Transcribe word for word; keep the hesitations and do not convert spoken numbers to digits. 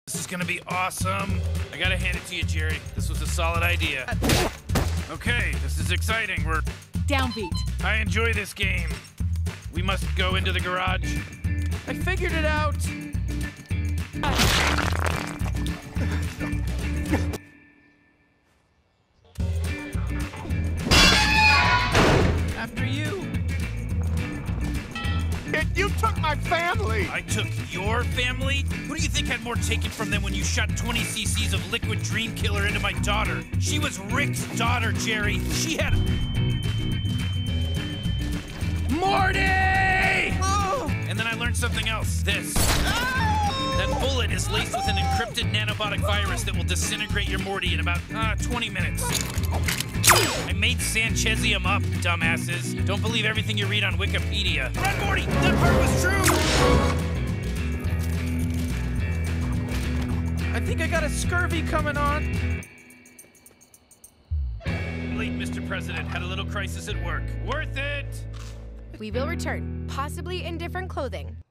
This is gonna be awesome. I gotta hand it to you, Jerry. This was a solid idea. Okay, this is exciting. We're Downbeat. I enjoy this game. We must go into the garage. I figured it out. After you. You took my family! I took your family? Who do you think had more taken from them when you shot twenty cc's of liquid dream killer into my daughter? She was Rick's daughter, Jerry. She had... Morty! Oh. And then I learned something else. This. That bullet is laced with an encrypted nanobotic virus that will disintegrate your Morty in about uh, twenty minutes. I made Sanchezium up, dumbasses. Don't believe everything you read on Wikipedia. Run, Morty! That part was true! I think I got a scurvy coming on. Late, Mister President. Had a little crisis at work. Worth it! We will return, possibly in different clothing.